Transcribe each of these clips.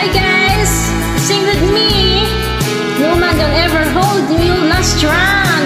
Hi guys, sing with me. No man can ever hold you not strong.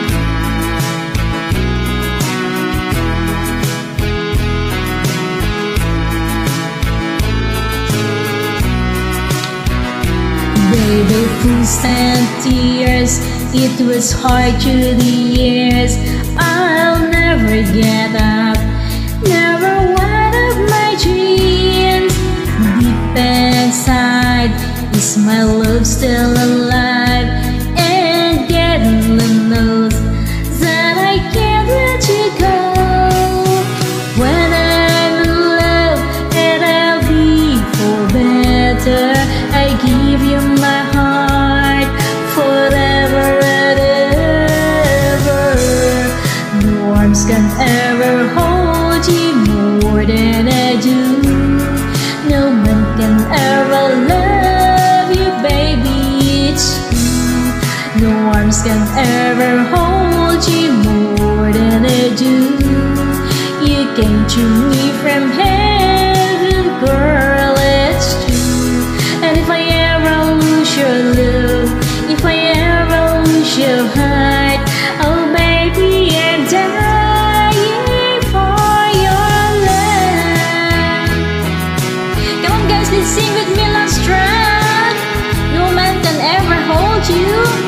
Baby, fools and tears, it was hard through the years. I'll never get up, never one of my dreams. Deep inside, is my love still alive? And getting knows that I can't let you go. When I'm in love and I'll be for better, I give you my heart forever and ever. No arms can ever hold you more than I do. No man can ever love you, baby, it's true. No arms can ever hold you more than I do. You came to me from heaven, girl, it's true. And if I ever lose your love, if I ever lose your heart, oh baby, I'm dying for your love. Come on guys, let's sing with me last track. No man can ever hold you.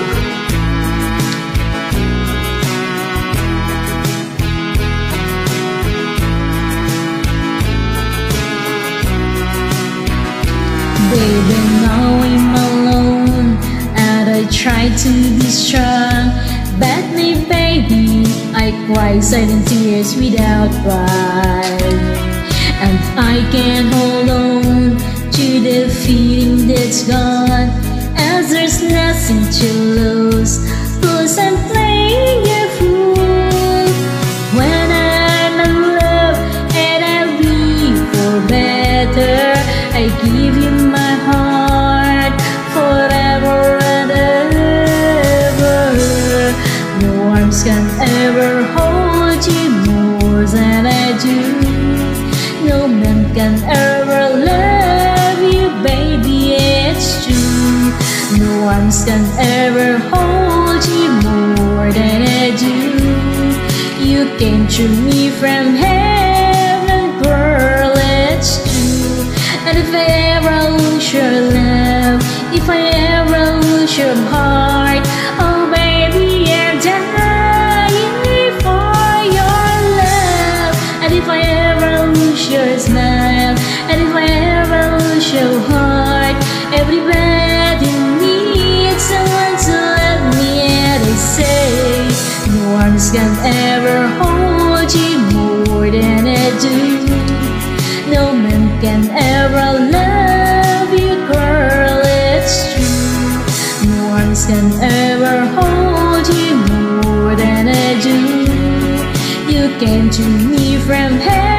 Baby, now I'm alone and I try to be strong, but me baby, I cry silent tears without pride. And I can't hold on to the feeling that's gone, as there's nothing to lose, 'cause I'm playing a fool. When I'm in love and I'll be for better, I give you my heart forever and ever. No arms can ever hold you more than I do. No man can ever love you, baby, it's true. No arms can ever hold you more than I do. You came to me from heaven, girl, it's true. And if I ever lose your love, if I ever lose your heart, oh baby, I'm dying for your love. And if I ever lose your smile, and if I ever lose your heart, everybody needs someone to love me. And I say, no arms can ever hold you more than I do. No man can ever love you, girl, it's true. No arms can ever hold you more than I do. You came to me from heaven.